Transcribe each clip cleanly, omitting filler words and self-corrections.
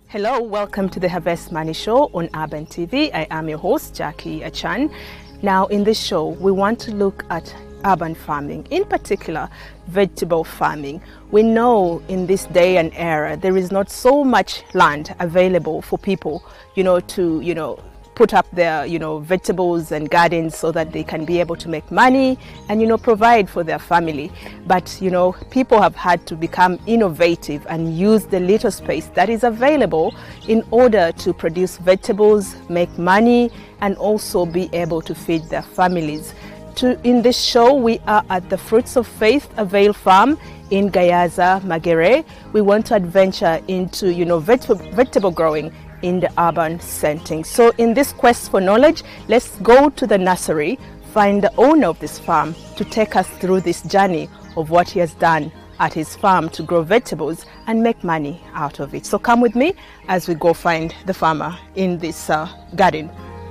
Hello, welcome to the Harvest Money Show on Urban TV. I am your host, Jackie Achan. Now, in this show, we want to look at urban farming, in particular, vegetable farming. We know in this day and era, there is not so much land available for people, to, put up their, vegetables and gardens so that they can be able to make money and, provide for their family. But, people have had to become innovative and use the little space that is available in order to produce vegetables, make money, and also be able to feed their families. In this show, we are at the Fruits of Faith Avail Farm in Gayaza, Magere. We want to adventure into, vegetable growing in the urban setting. So in this quest for knowledge, let's go to the nursery, find the owner of this farm to take us through this journey of what he has done at his farm to grow vegetables and make money out of it. So come with me as we go find the farmer in this garden.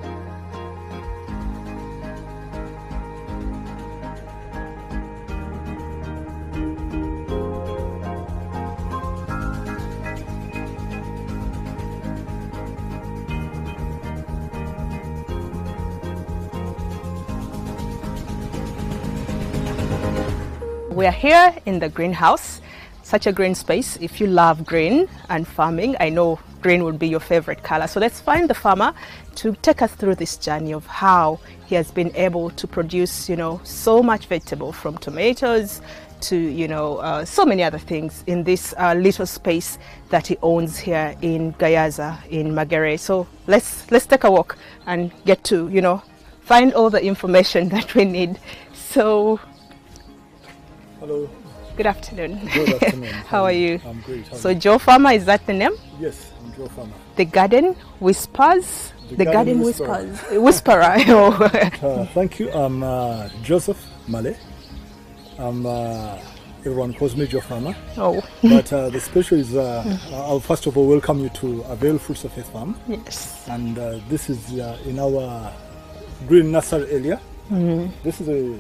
We are here in the greenhouse, such a green space. If you love green and farming, I know green would be your favorite color. So let's find the farmer to take us through this journey of how he has been able to produce, so much vegetable, from tomatoes to, so many other things in this little space that he owns here in Gayaza in Magere. So let's take a walk and get to, find all the information that we need. So hello. Good afternoon. Good afternoon. How are you? I'm great. So Joe Farmer, is that the name? Yes, I'm Joe Farmer. The Garden Whispers? The Garden Whisperer. Whisperer. Thank you. I'm Joseph Male. Everyone calls me Joe Farmer. Oh. But the special is, I'll first of all welcome you to Avail Fruits of Faith Farm. Yes. And this is in our green nursery area. This is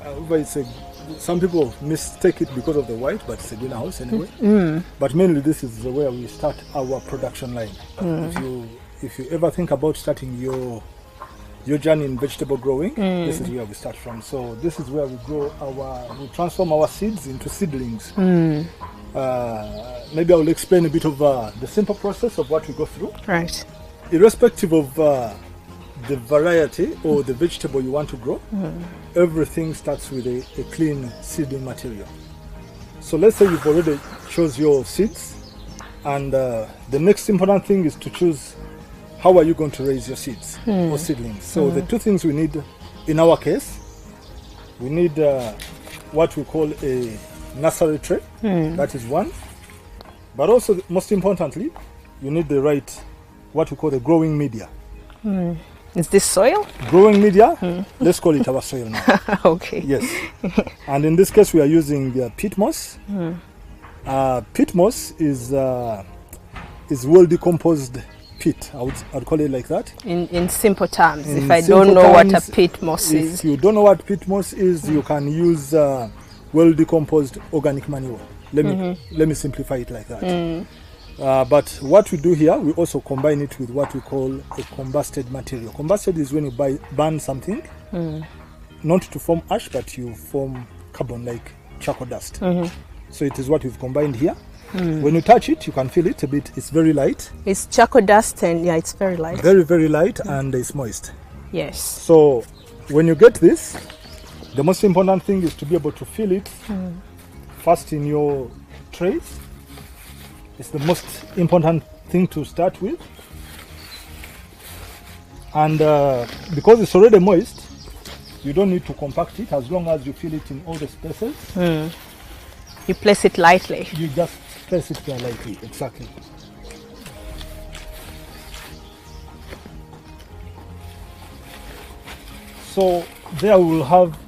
some people mistake it because of the white, but it's a greenhouse anyway. But mainly this is where we start our production line. If you ever think about starting your journey in vegetable growing, this is where we start from. So this is where we we transform our seeds into seedlings. Maybe I will explain a bit of the simple process of what we go through. Right. Irrespective of the variety or the vegetable you want to grow, everything starts with a clean seeding material. So let's say you've already chose your seeds, and the next important thing is to choose how are you going to raise your seeds or seedlings. So the two things we need in our case, we need what we call a nursery tray. That is one. But also, most importantly, you need the right, what we call the growing media. Is this soil? Growing media, let's call it our soil now. Okay. Yes. And in this case, we are using peat moss. Peat moss is well decomposed peat. I'd call it like that. In simple terms, if I don't know what a peat moss is. If you don't know what peat moss is, you can use well decomposed organic manure. Let me simplify it like that. But what we do here, we also combine it with what we call a combusted material. Combusted is when you burn something, not to form ash, but you form carbon like charcoal dust. So it is what we've combined here. When you touch it, you can feel it a bit. It's very light. It's charcoal dust, and yeah, it's very light. Very, very light, and it's moist. Yes. So when you get this, the most important thing is to be able to feel it first in your trays. It's the most important thing to start with. And because it's already moist, you don't need to compact it. As long as you feel it in all the spaces. You place it lightly. You just place it there lightly, exactly. So there we will have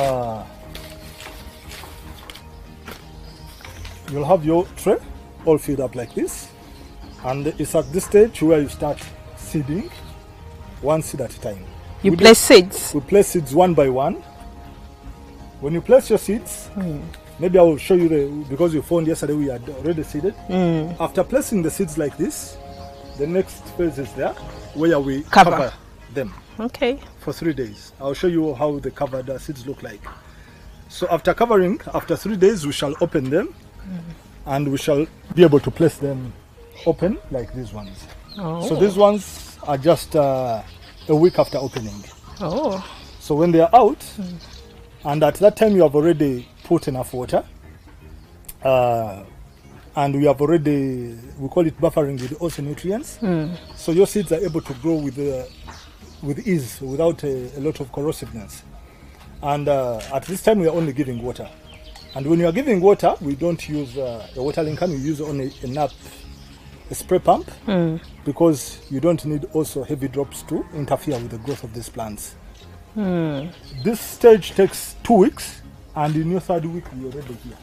you'll have your tray all filled up like this, and it's at this stage where you start seeding, one seed at a time. You place seeds? We place seeds one by one. When you place your seeds, maybe I will show you because you found yesterday we had already seeded. After placing the seeds like this, The next phase is there, where we Cover. cover them Okay. for 3 days. I'll show you how the covered seeds look like. So after covering, after 3 days, we shall open them, and we shall be able to place them open like these ones. Oh. So these ones are just a week after opening. Oh. So when they are out, and at that time you have already put enough water, and we have already, we call it buffering with also nutrients. So your seeds are able to grow with ease, without a lot of corrosiveness. And at this time we are only giving water. And when you are giving water, we don't use a watering can, we use only a spray pump, because you don't need also heavy drops to interfere with the growth of these plants. This stage takes 2 weeks, and in your 3rd week we're already here.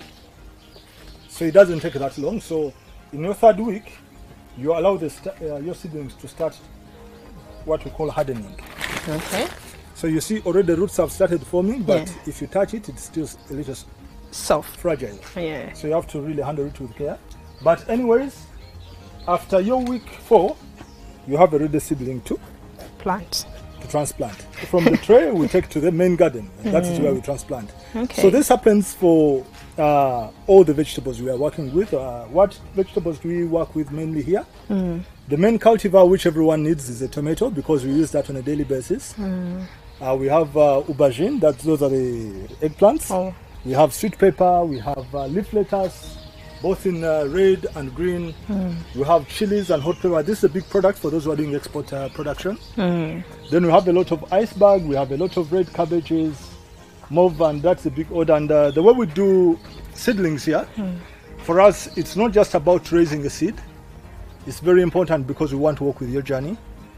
So it doesn't take that long. So in your 3rd week, you allow your seedlings to start what we call hardening. Okay. So you see already the roots have started forming, but Yeah. if you touch it, it's still a little Soft. fragile. Yeah. So you have to really handle it with care. But anyways, after your week 4, you have a ready seedling to Plant. transplant. From the tray, we take to the main garden. That is where we transplant. Okay. So this happens for all the vegetables we are working with. What vegetables do we work with mainly here? The main cultivar which everyone needs is a tomato, because we use that on a daily basis. We have aubergine, those are the eggplants. Oh. We have sweet pepper, we have leaf lettuce, both in red and green. We have chilies and hot pepper. This is a big product for those who are doing export production. Then we have a lot of iceberg, we have a lot of red cabbages, mauve, and that's a big order. And the way we do seedlings here, for us, it's not just about raising a seed. It's very important because we want to work with your journey.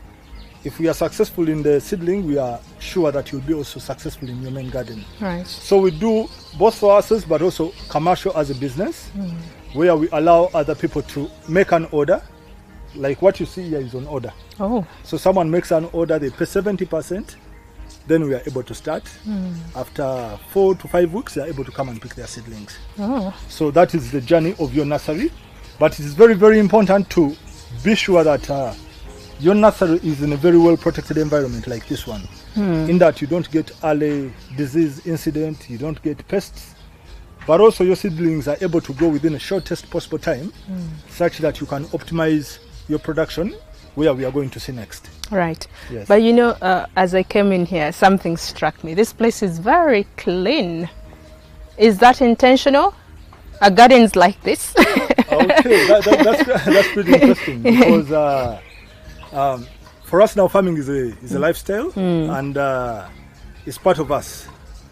If we are successful in the seedling, we are sure that you'll be also successful in your main garden. Right. So we do both for ourselves, but also commercial as a business, where we allow other people to make an order. Like what you see here is on order. Oh. So someone makes an order, they pay 70%, then we are able to start. After 4 to 5 weeks, they are able to come and pick their seedlings. Oh. So that is the journey of your nursery. But it is very, very important to be sure that your nursery is in a very well protected environment like this one, in that you don't get early disease incident, you don't get pests, but also your seedlings are able to grow within the shortest possible time, such that you can optimize your production, where we are going to see next. Right. Yes. But you know, as I came in here, something struck me. This place is very clean. Is that intentional? Are gardens like this? Okay, that's pretty interesting, because for us now, farming is a lifestyle, and it's part of us.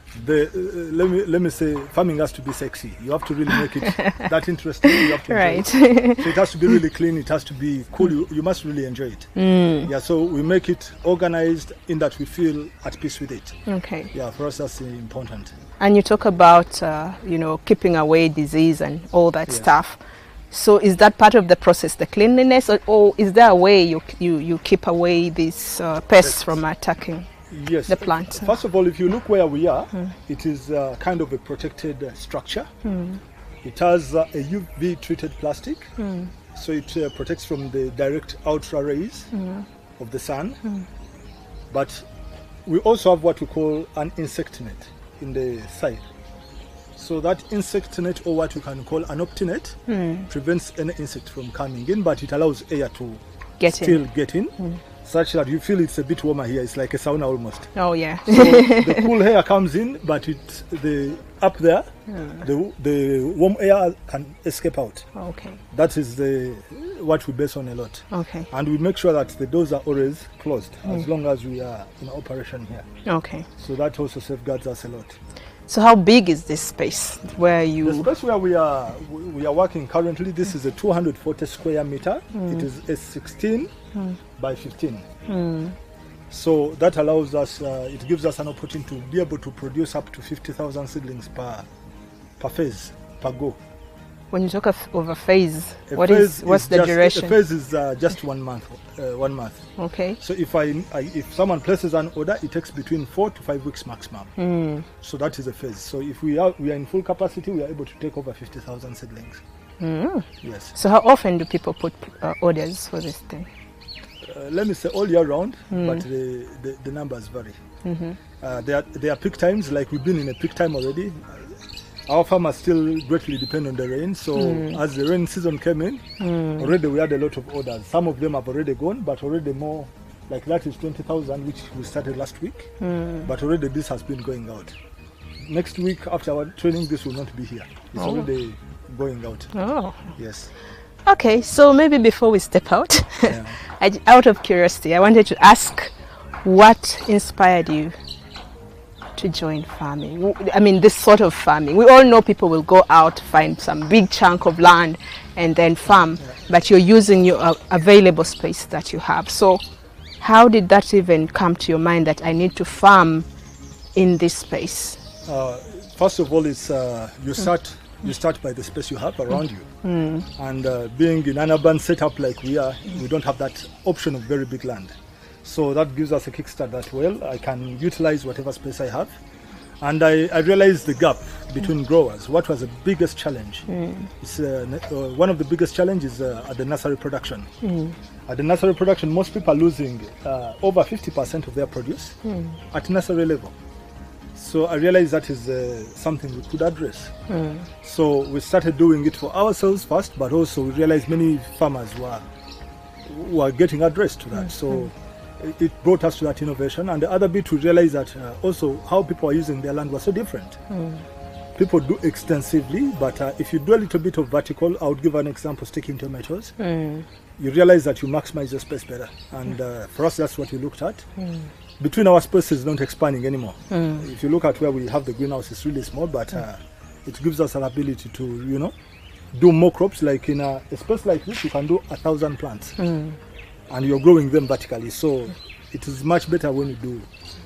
Let me say, farming has to be sexy. You have to really make it that interesting. You have to enjoy Right. it. So it has to be really clean. It has to be cool. You must really enjoy it. Yeah. So we make it organized in that we feel at peace with it. Okay. Yeah. For us, that's important. And you talk about, keeping away disease and all that Yeah. stuff. So is that part of the process, the cleanliness, or is there a way you keep away these pests from attacking Yes. the plant? First of all, if you look where we are, it is kind of a protected structure. It has a UV treated plastic, so it protects from the direct ultra rays of the sun. But we also have what we call an insect net in the side. So that insect net, or what you can call an optinet, prevents any insect from coming in, but it allows air to still get in, such that you feel it's a bit warmer here. It's like a sauna almost. Oh yeah. So the cool air comes in, but up there, the warm air can escape out. Okay. That is what we base on a lot. Okay. And we make sure that the doors are always closed as long as we are in operation here. Okay. So that also safeguards us a lot. So how big is this space where The you? space where we are working currently, this is a 240 square meter. It is a 16 by 15. So that allows us, it gives us an opportunity to be able to produce up to 50,000 seedlings per phase, per go. When you talk of a phase, A what's phase the is just- duration? A phase is just 1 month. 1 month. Okay. So if someone places an order, it takes between 4 to 5 weeks maximum. So that is a phase. So if we are in full capacity, we are able to take over 50,000 seedlings. Yes. So how often do people put orders for this thing? Let me say all year round, but the numbers vary. There are peak times, like we've been in a peak time already. Our farmers still greatly depend on the rain, so as the rain season came in, already we had a lot of orders. Some of them have already gone, but already more, like that is 20,000, which we started last week, but already this has been going out. Next week after our training, this will not be here. It's already going out. Oh. Yes. Okay, so maybe before we step out, Yeah. out of curiosity, I wanted to ask what inspired you to join farming? I mean, this sort of farming. We all know people will go out, find some big chunk of land and then farm, but you're using your available space that you have. So how did that even come to your mind that I need to farm in this space? First of all, it's you start by the space you have around you. And being in an urban setup like we are, we don't have that option of very big land. So that gives us a kickstart that, well, I can utilize whatever space I have. And I realized the gap between growers. What was the biggest challenge? It's, one of the biggest challenges at the nursery production. At the nursery production, most people are losing over 50% of their produce at nursery level. So I realized that is something we could address. So we started doing it for ourselves first, but also we realized many farmers were getting addressed to that. So it brought us to that innovation. And the other bit, we realized that also how people are using their land was so different. People do extensively, but if you do a little bit of vertical, I would give an example, sticking tomatoes. You realize that you maximize the space better. And for us, that's what we looked at. Between our spaces, not expanding anymore. If you look at where we have the greenhouse, it's really small, but it gives us an ability to, you know, do more crops. Like in a space like this, you can do 1,000 plants. And you're growing them vertically, so it is much better when you do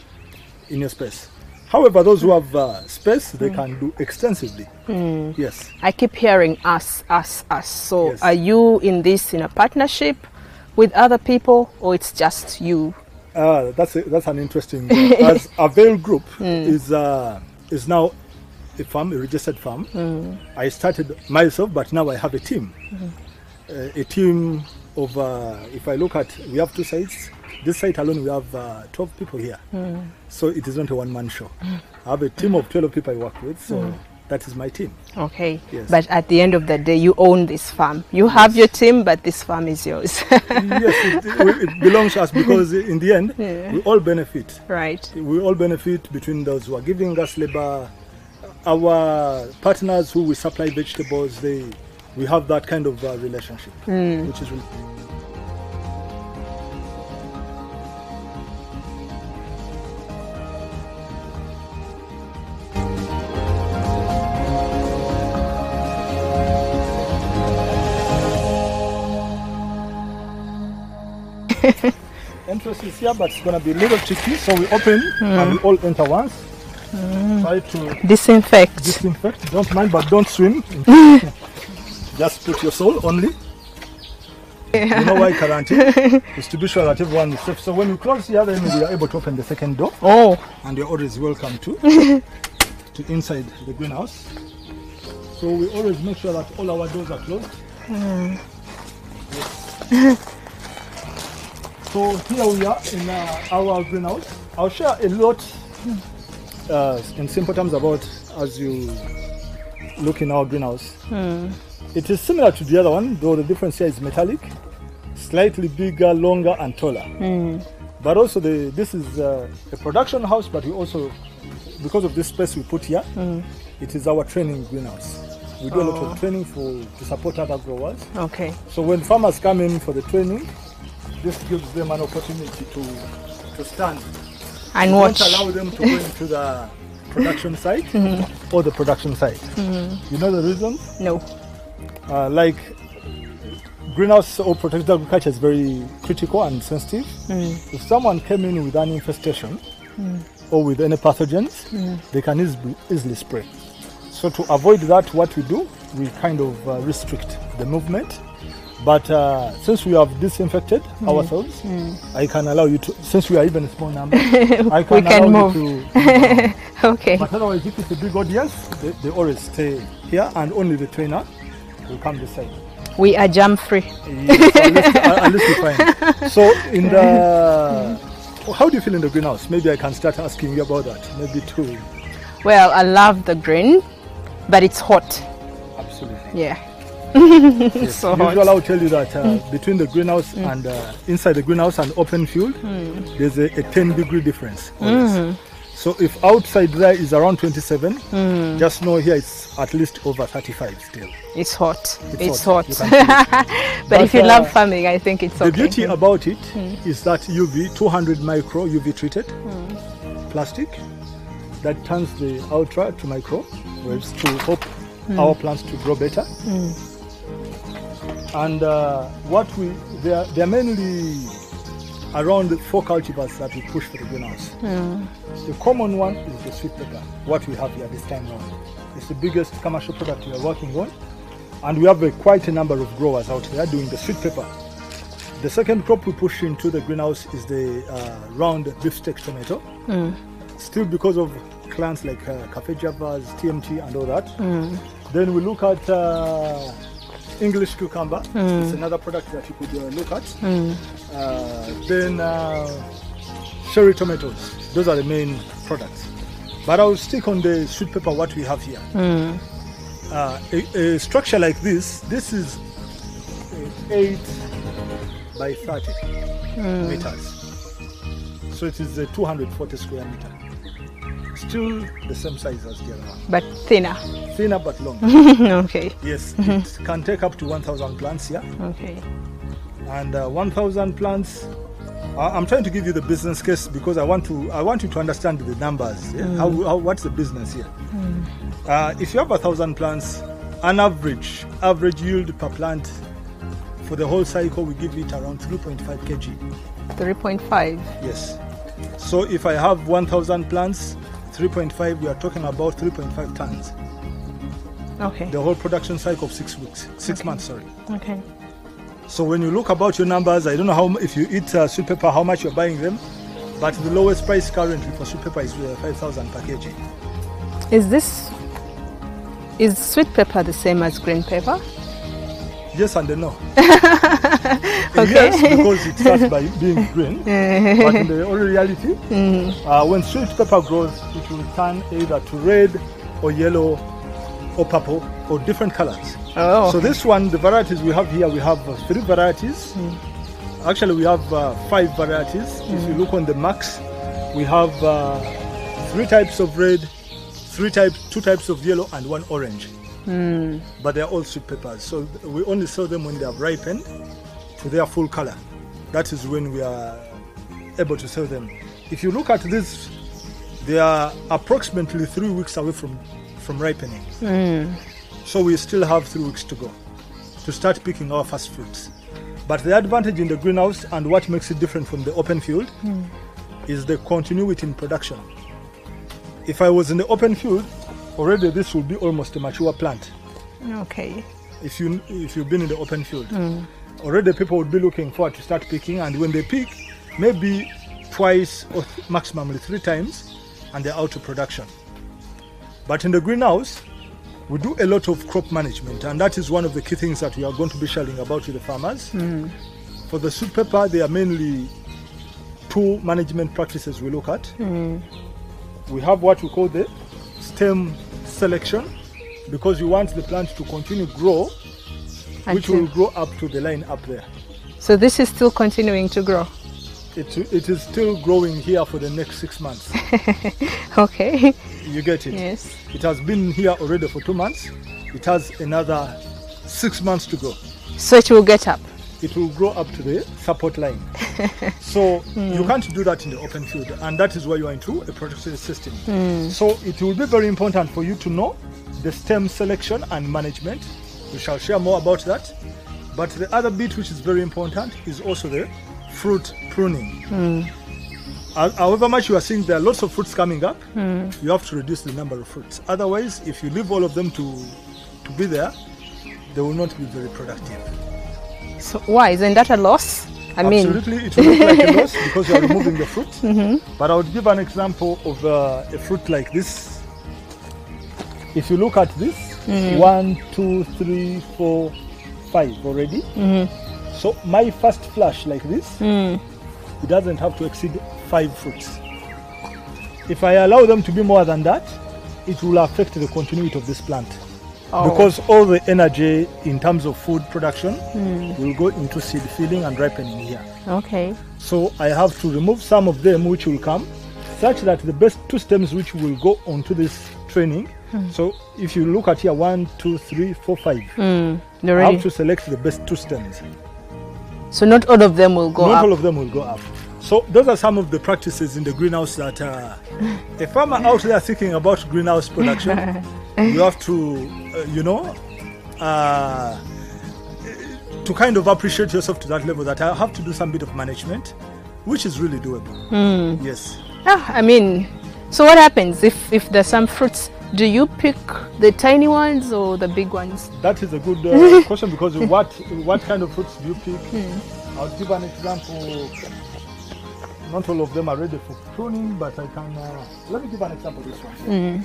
in your space. However, those who have space, they can do extensively. Yes. I keep hearing us. So Yes. are you in this in a partnership with other people, or it's just you? That's an interesting. As Avail Group is now a farm, a registered farm. I started myself, but now I have a team. A team of, if I look at, we have two sites. This site alone, we have 12 people here. So it is not a one-man show. I have a team of 12 people I work with, so that is my team. Okay. Yes. But at the end of the day, you own this farm. You have your team, but this farm is yours. Yes, it belongs to us because in the end, we all benefit. Right. We all benefit between those who are giving us labor, our partners who we supply vegetables, we have that kind of relationship, which is really... Entrance is here, but it's going to be a little tricky, so we open and we all enter once. Try to Disinfect. Don't mind, but don't swim. Just put your soul only. You know why quarantine? Is to be sure that everyone is safe. So when we close here, then we are able to open the second door. Oh. And you're always welcome to inside the greenhouse. So we always make sure that all our doors are closed. Yes. So here we are in our greenhouse. I'll share a lot in simple terms about as you look in our greenhouse. It is similar to the other one, though the difference here is metallic, slightly bigger, longer and taller. But also this is a production house, but we also, because of this space we put here, it is our training greenhouse. We do a lot of training to support other growers. Okay. So when farmers come in for the training, this gives them an opportunity to stand And we watch. don't allow them to go into the production site or the production site. You know the reason? No. Like greenhouse or protected agriculture is very critical and sensitive. If someone came in with an infestation or with any pathogens, they can easily spray. So to avoid that, what we do, we kind of restrict the movement. But since we have disinfected ourselves, I can allow you to, since we are even a small number, I can allow you to. Okay. But otherwise, if it's a big audience, they always stay here, and only the trainer will come this side. We are jam free. Yes, unless we find. So in the, how do you feel in the greenhouse? Maybe I can start asking you about that. Maybe too. Well, I love the green, but it's hot. Absolutely. Yeah. Yes. So Usually hot. I'll tell you that between the greenhouse and inside the greenhouse and open field, there's a 10-degree difference. Always. So if outside there is around 27, just know here it's at least over 35 still. It's hot. It's hot. hot. You can feel it. But if you love farming, I think it's okay. The beauty about it is that UV, 200 micro UV treated plastic that turns the ultra to micro waves to help our plants to grow better. And they're mainly around 4 cultivars that we push for the greenhouse. The common one is the sweet pepper, what we have here this time around. It's the biggest commercial product we are working on, and we have quite a number of growers out there doing the sweet pepper. The second crop we push into the greenhouse is the round beefsteak tomato. Still because of plants like Cafe Javas, TMT and all that. Then we look at English cucumber. It's another product that you could look at. Then cherry tomatoes. Those are the main products. But I'll stick on the sweet pepper, what we have here. A structure like this is 8 by 30 meters. So it is a 240 square meter. Still the same size as the other one. But thinner. Thinner but longer. Okay. Yes, it can take up to 1,000 plants here. Okay. And 1,000 plants, I'm trying to give you the business case because I want you to understand the numbers. Yeah? What's the business here? If you have 1,000 plants, an average yield per plant for the whole cycle, we give it around 3.5 kg. 3.5. Yes. So if I have 1,000 plants, 3.5, we are talking about 3.5 tons. Okay. The whole production cycle of 6 weeks, 6 months, sorry. Okay. So when you look about your numbers, I don't know how, if you eat sweet pepper, how much you're buying them, but the lowest price currently for sweet pepper is 5,000 per kg. Is sweet pepper the same as green pepper? Yes and no. Okay. Yes, because it starts by being green, but in the reality, when sweet pepper grows, it will turn either to red or yellow or purple or different colors. Oh. So this one, the varieties we have here, we have 3 varieties. Actually, we have 5 varieties. If you look on the marks, we have 3 types of red, 2 types of yellow, and 1 orange. But they're all sweet peppers. So we only sell them when they have ripened to their full color. That is when we are able to sell them. If you look at this, they are approximately 3 weeks away from ripening. So we still have 3 weeks to go to start picking our first fruits. But the advantage in the greenhouse and what makes it different from the open field is the continuity in production. If I was in the open field, already this will be almost a mature plant. Okay. If you've been in the open field, already people would be looking forward to start picking, and when they pick, maybe twice or maximally 3 times, and they're out of production. But in the greenhouse, we do a lot of crop management, and that is one of the key things that we are going to be sharing about with the farmers. For the sweet pepper, there are mainly 2 management practices we look at. We have what we call the stem selection, because we want the plant to continue to grow, which will grow up to the line up there. So this is still continuing to grow? It is still growing here for the next 6 months. Okay. You get it? Yes. It has been here already for 2 months. It has another 6 months to go. So it will get up? It will grow up to the support line. So you can't do that in the open field, and that is why you are into a protected system. So it will be very important for you to know the stem selection and management. We shall share more about that. But the other bit which is very important is also the fruit pruning. However much you are seeing there are lots of fruits coming up, you have to reduce the number of fruits. Otherwise, if you leave all of them to be there, they will not be very productive. So why? Isn't that a loss? Absolutely, it will look like a loss because you are removing the fruit. But I would give an example of a fruit like this. If you look at this, 1, 2, 3, 4, 5 already. So my first flush like this, it doesn't have to exceed 5 fruits. If I allow them to be more than that, it will affect the continuity of this plant. Because all the energy in terms of food production will go into seed filling and ripening here. Okay. So I have to remove some of them which will come, such that the best 2 stems which will go onto this training. So if you look at here, 1, 2, 3, 4, 5, I have to select the best 2 stems. So not all of them will go up? Not all of them will go up. So those are some of the practices in the greenhouse that a farmer out there thinking about greenhouse production, you have to, to kind of appreciate yourself to that level that I have to do some bit of management, which is really doable. Yes. I mean, so what happens if there's some fruits? Do you pick the tiny ones or the big ones? That is a good question, because what kind of fruits do you pick? I'll give an example. Not all of them are ready for pruning, but I can. Let me give an example. This one.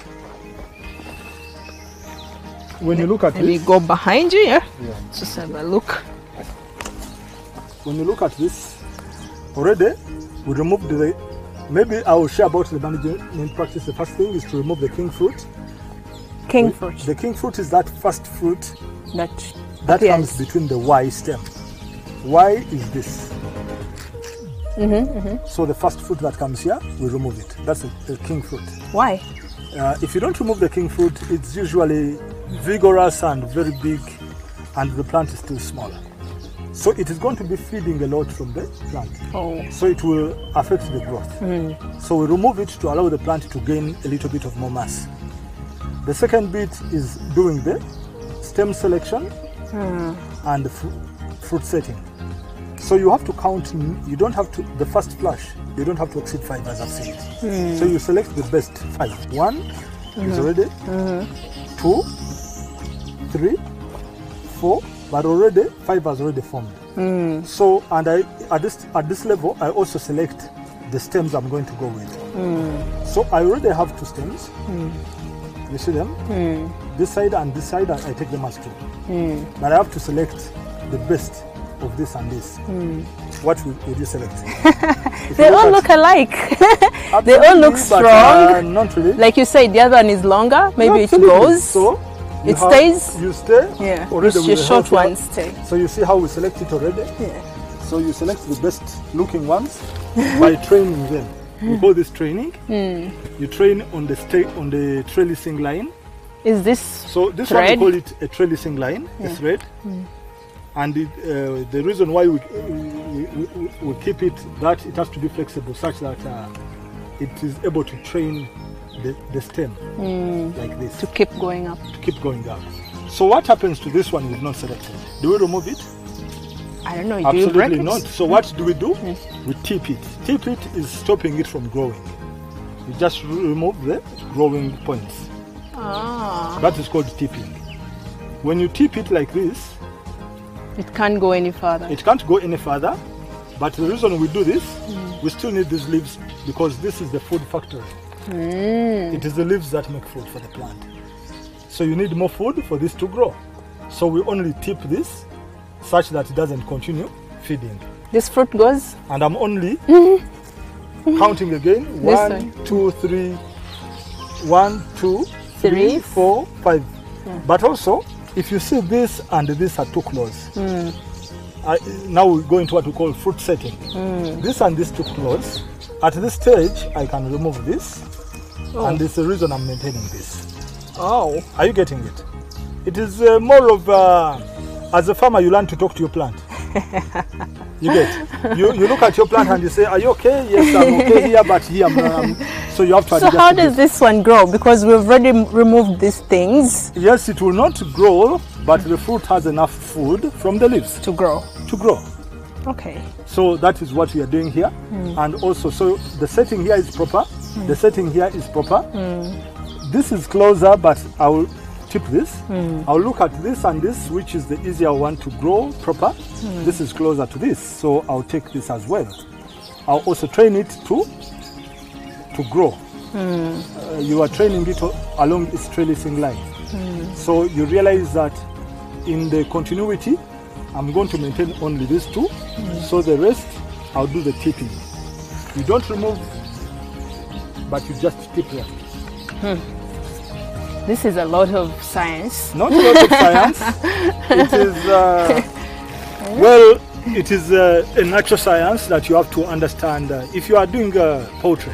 When you look at Let me this, go behind you. Yeah. Just have a look. When you look at this, already we removed the. Maybe I will share about the management practice. The first thing is to remove the king fruit. King fruit. The king fruit is that first fruit that comes between the Y stem. Y is this. So the first fruit that comes here, we remove it. That's the king fruit. Why? If you don't remove the king fruit, it's usually vigorous and very big, and the plant is still smaller. So it is going to be feeding a lot from the plant. So it will affect the growth. So we remove it to allow the plant to gain a little bit of more mass. The second bit is doing the stem selection and the fruit setting. So you have to count, you don't have to, the first flush, you don't have to exceed 5 as I've said. So you select the best 5. 1 is already, 2, 3, 4, but already 5 has already formed. So, and at this level, I also select the stems I'm going to go with. So I already have 2 stems. You see them? This side and this side, I take them as 2. But I have to select the best of this and this. What would you select? They all look alike. They all look strong. Not really. Like you said, the other one is longer. Maybe it goes. So it stays. You stay. Yeah. Already Your short ones stay. So you see how we select it already. Yeah. So you select the best looking ones by training them. We call this training. You train on the trellising line. Is this so? This thread? one we call it a trellising line, a thread. And the reason why we keep it that it has to be flexible, such that it is able to train the stem like this. To keep going up. To keep going up. So what happens to this one we've not selected? Do we remove it? I don't know. Absolutely not. So what do? We tip it. Tip it is stopping it from growing. You just remove the growing points. That is called tipping. When you tip it like this, it can't go any further. It can't go any further. But the reason we do this, we still need these leaves because this is the food factory. It is the leaves that make food for the plant. So you need more food for this to grow. So we only tip this such that it doesn't continue feeding. This fruit goes? And I'm only counting again. 1, 2, 3, 1, 2, 3, 4, 5. But also, if you see this and this are too close, now we go into what we call fruit setting. This and this too close. At this stage, I can remove this, and this is the reason I'm maintaining this. Are you getting it? It is more of, as a farmer, you learn to talk to your plant. You get? You look at your plant and you say, are you okay? Yes, I'm okay here, but here I'm so you have to adjust. So how does this one grow? Because we've already removed these things. Yes, it will not grow, but the fruit has enough food from the leaves. To grow. To grow. Okay. So that is what we are doing here. And also, so the setting here is proper. The setting here is proper. This is closer, but I will tip this. I'll look at this and this, which is the easier one to grow proper. This is closer to this, so I'll take this as well. I'll also train it to grow. You are training it along its trellising line. So you realize that in the continuity, I'm going to maintain only these two. So the rest, I'll do the tipping. You don't remove, but you just tip there. This is a lot of science. Not a lot of science. It is, well, it is a natural science that you have to understand. If you are doing poultry,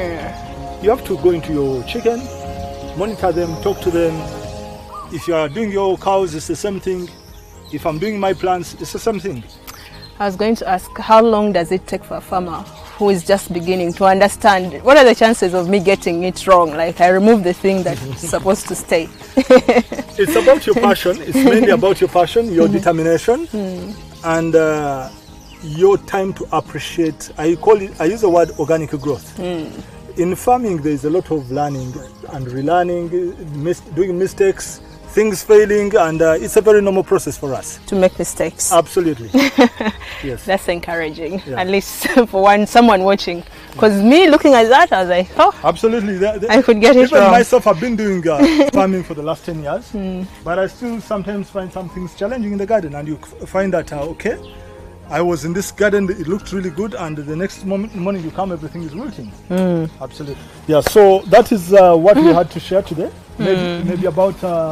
you have to go into your chicken, monitor them, talk to them. If you are doing your cows, it's the same thing. If I'm doing my plants, it's the same thing. I was going to ask, how long does it take for a farmer who is just beginning to understand what are the chances of me getting it wrong? Like I remove the thing that's supposed to stay. It's about your passion. It's mainly about your passion, your determination, and your time to appreciate. I use the word organic growth. In farming, there is a lot of learning and relearning, doing mistakes, things failing, and it's a very normal process for us to make mistakes. Absolutely. Yes. That's encouraging, at least for someone watching. Because me looking at that, I was like, oh, absolutely. I could get it wrong. Even myself, I've been doing farming for the last 10 years, but I still sometimes find some things challenging in the garden, and you find that, okay, I was in this garden, it looked really good, and the next morning you come, everything is wilting. Absolutely. Yeah, so that is what we had to share today. Maybe about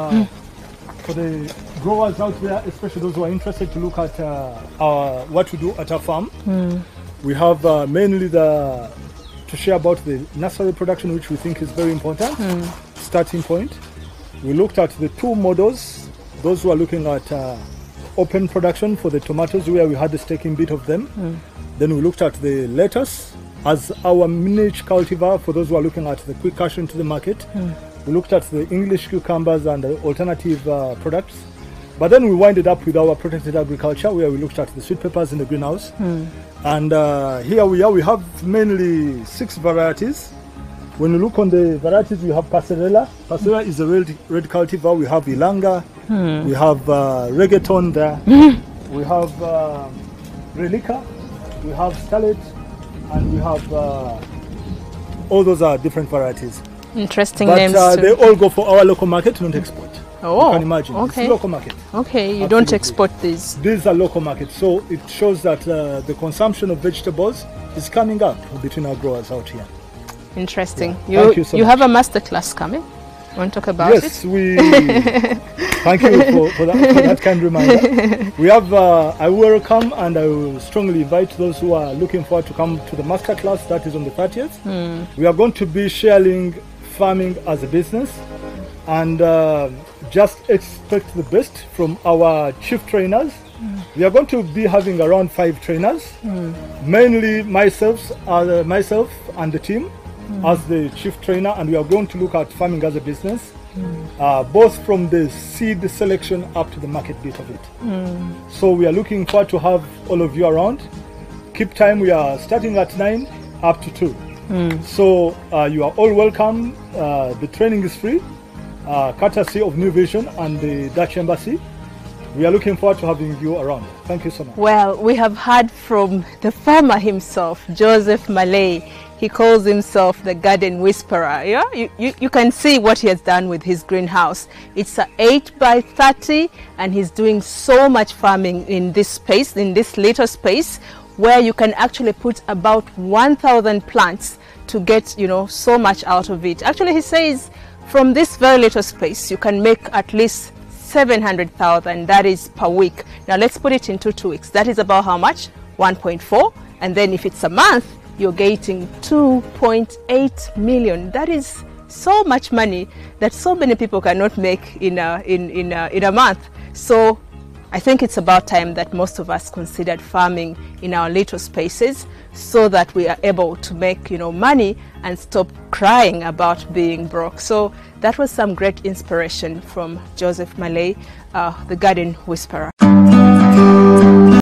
for the growers out there, especially those who are interested to look at what we do at our farm. We have mainly to share about the nursery production, which we think is very important, starting point. We looked at the two models, those who are looking at open production for the tomatoes, where we had the staking bit of them. Then we looked at the lettuce as our miniature cultivar for those who are looking at the quick cash into the market. We looked at the English cucumbers and the alternative products. But then we winded up with our protected agriculture, where we looked at the sweet peppers in the greenhouse. And here we are, we have mainly 6 varieties. When you look on the varieties, we have Passerella. Passerella is a red cultivar. We have Ilanga. We have Reggaeton there. We have Relica. We have Scarlet. And we have all those are different varieties. Interesting but, names. But they all go for our local market, don't export. Oh, you can imagine. Okay. It's local market. Okay, you Absolutely. Don't export these. These are local markets, so it shows that the consumption of vegetables is coming up between our growers out here. Interesting. Yeah. Thank you so much. Have a master class coming. Want to talk about it? Yes, we. Thank you for that kind reminder. We have. I welcome and I will strongly invite those who are looking forward to come to the master class that is on the 30th. We are going to be sharing farming as a business, and just expect the best from our chief trainers. We are going to be having around 5 trainers, mainly myself and the team as the chief trainer, and we are going to look at farming as a business, both from the seed selection up to the market bit of it. So we are looking forward to have all of you around. Keep time, we are starting at 9 up to 2. So you are all welcome. The training is free, courtesy of New Vision and the Dutch Embassy. We are looking forward to having you around. Thank you so much. Well, we have heard from the farmer himself, Joseph Malay. He calls himself the garden whisperer. Yeah? You can see what he has done with his greenhouse. It's an 8 by 30, and he's doing so much farming in this space, in this little space, where you can actually put about 1,000 plants to get, so much out of it. Actually, he says from this very little space, you can make at least 700,000, that is per week. Now let's put it into 2 weeks. That is about how much? 1.4. And then if it's a month, you're getting 2.8 million. That is so much money that so many people cannot make in a month. So I think it's about time that most of us considered farming in our little spaces, so that we are able to make money and stop crying about being broke. So that was some great inspiration from Joseph Malay, the garden whisperer.